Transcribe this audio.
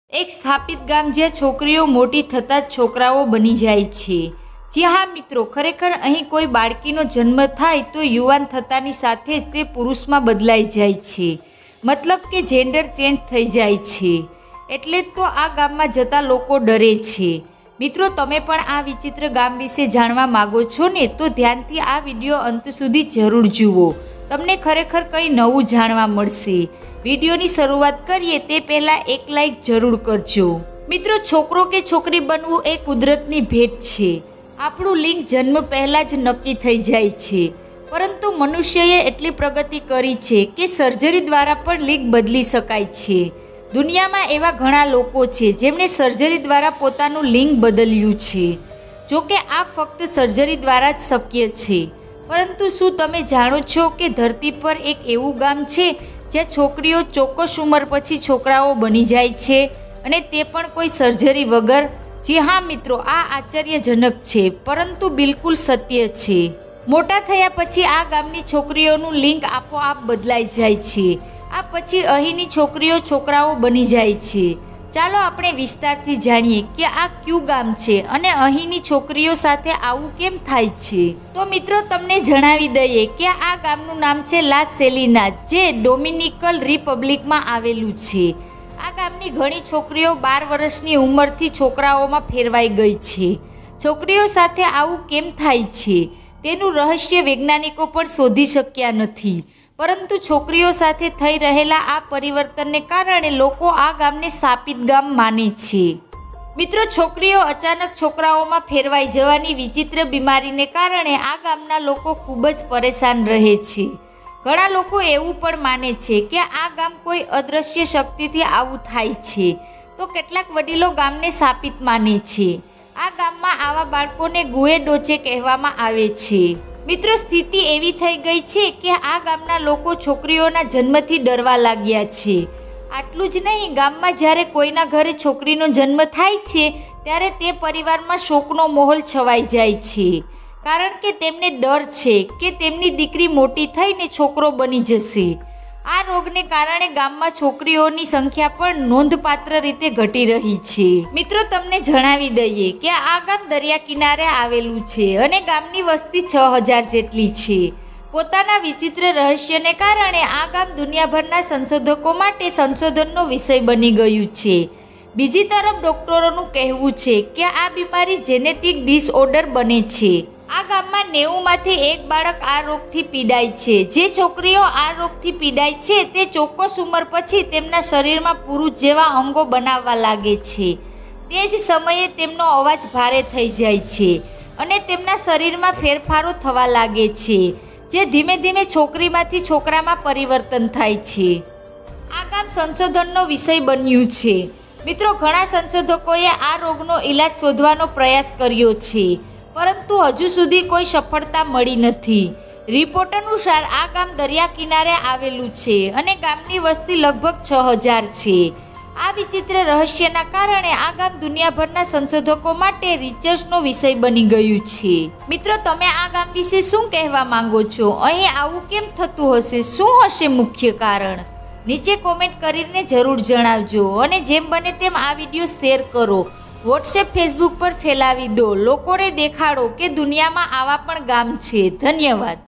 એક સ્થાપિત ગામ જ્યાં છોકરીઓ મોટી થતાં જ છોકરાઓ બની જાય છે। જી હા મિત્રો, ખરેખર અહીં કોઈ બાળકીનો જન્મ થાય તો યુવાન થતાની સાથે જ તે પુરુષમાં બદલાઈ જાય છે, મતલબ કે જેન્ડર ચેન્જ થઈ જાય છે। એટલે જ તો આ ગામમાં જતા લોકો ડરે છે। મિત્રો, તમે પણ આ વિચિત્ર ગામ વિશે જાણવા માગો છો ને, તો ધ્યાનથી આ વિડીયો અંત સુધી જરૂર જુઓ, તમને ખરેખર કંઈ નવું જાણવા મળશે। વિડીયોની શરૂઆત કરીએ તે પહેલાં એક લાઈક જરૂર કરજો। મિત્રો, છોકરો કે છોકરી બનવું એ કુદરતની ભેટ છે। આપણું લિંગ જન્મ પહેલાં જ નક્કી થઈ જાય છે, પરંતુ મનુષ્યએ એટલી પ્રગતિ કરી છે કે સર્જરી દ્વારા પણ લિંગ બદલી શકાય છે। દુનિયામાં એવા ઘણા લોકો છે જેમણે સર્જરી દ્વારા પોતાનું લિંગ બદલ્યું છે। જોકે આ ફક્ત સર્જરી દ્વારા જ શક્ય છે, પરંતુ શું તમે જાણો છો કે ધરતી પર એક એવું ગામ છે જ્યાં છોકરીઓ ચોક્કસ ઉંમર પછી છોકરાઓ બની જાય છે, અને તે પણ કોઈ સર્જરી વગર? જી હા મિત્રો, આ આશ્ચર્યજનક છે, પરંતુ બિલકુલ સત્ય છે। મોટા થયા પછી આ ગામની છોકરીઓનું લિંગ આપોઆપ બદલાઈ જાય છે। આ પછી અહીંની છોકરીઓ છોકરાઓ બની જાય છે। ચાલો આપણે વિસ્તારથી જાણીએ કે આ કયું ગામ છે અને અહીંની છોકરીઓ સાથે આવું કેમ થાય છે। તો મિત્રો, તમને જણાવી દઈએ કે આ ગામનું નામ છે લાસ સેલિનાસ, જે ડોમિનિકન રિપબ્લિકમાં આવેલું છે। આ ગામની ઘણી છોકરીઓ 12 વર્ષની ઉંમરથી છોકરાઓમાં ફેરવાઈ ગઈ છે। છોકરીઓ સાથે આવું કેમ થાય છે તેનું રહસ્ય વૈજ્ઞાનિકો પણ શોધી શક્યા નથી, પરંતુ છોકરીઓ સાથે થઈ રહેલા આ પરિવર્તનને કારણે લોકો આ ગામને શાપિત ગામ માને છે। મિત્રો, છોકરીઓ અચાનક છોકરાઓમાં ફેરવાઈ જવાની વિચિત્ર બીમારીને કારણે આ ગામના લોકો ખૂબ જ પરેશાન રહે છે। ઘણા લોકો એવું પણ માને છે કે આ ગામ કોઈ અદૃશ્ય શક્તિથી આવું થાય છે, તો કેટલાક વડીલો ગામને શાપિત માને છે। આ ગામમાં આવા બાળકોને ગુએ ડોચે કહેવામાં આવે છે। મિત્રો, સ્થિતિ એવી થઈ ગઈ છે કે આ ગામના લોકો છોકરીઓના જન્મથી ડરવા લાગ્યા છે। આટલું જ નહીં, ગામમાં જ્યારે કોઈના ઘરે છોકરીનો જન્મ થાય છે ત્યારે તે પરિવારમાં શોકનો માહોલ છવાઈ જાય છે, કારણ કે તેમને ડર છે કે તેમની દીકરી મોટી થઈને છોકરો બની જશે। આ રોગને કારણે ગામમાં છોકરીઓની સંખ્યા પણ નોંધપાત્ર રીતે ઘટી રહી છે। મિત્રો, તમને જણાવી દઈએ કે આ ગામ દરિયા કિનારે આવેલું છે અને ગામની વસ્તી 6000 જેટલી છે। પોતાના વિચિત્ર રહસ્યને કારણે આ ગામ દુનિયાભરના સંશોધકો માટે સંશોધનનો વિષય બની ગયું છે। બીજી તરફ ડોક્ટરોનું કહેવું છે કે આ બીમારી જેનેટિક ડિસઓર્ડર બને છે। આ ગામમાં 90માંથી 1 બાળક આ રોગથી પીડાય છે। જે છોકરીઓ આ રોગથી પીડાય છે તે ચોક્કસ ઉંમર પછી તેમના શરીરમાં પુરુષ જેવા અંગો બનાવવા લાગે છે। તે જ સમયે તેમનો અવાજ ભારે થઈ જાય છે અને તેમના શરીરમાં ફેરફારો થવા લાગે છે, જે ધીમે ધીમે છોકરીમાંથી છોકરામાં પરિવર્તન થાય છે। આ ગામ સંશોધનનો વિષય બન્યું છે। મિત્રો, ઘણા સંશોધકોએ આ રોગનો ઈલાજ શોધવાનો પ્રયાસ કર્યો છે, પરંતુ હજુ સુધી કોઈ સફળતા મળી નથી। રિપોર્ટ અનુસાર આ ગામ દરિયા કિનારે આવેલું છે અને ગામની વસ્તી લગભગ 6000 છે। આ વિચિત્ર રહસ્યના કારણે આ ગામ દુનિયાભરના સંશોધકો માટે રિસર્ચનો વિષય બની ગયું છે। મિત્રો, તમે આ ગામ વિશે શું કહેવા માંગો છો? અહીં આવું કેમ થતું હશે? શું હશે મુખ્ય કારણ? નીચે કોમેન્ટ કરીને જરૂર જણાવજો, અને જેમ બને તેમ આ વિડીયો શેર કરો, વોટ્સએપ ફેસબુક પર ફેલાવી દો, લોકોને દેખાડો કે દુનિયામાં આવા પણ ગામ છે। ધન્યવાદ।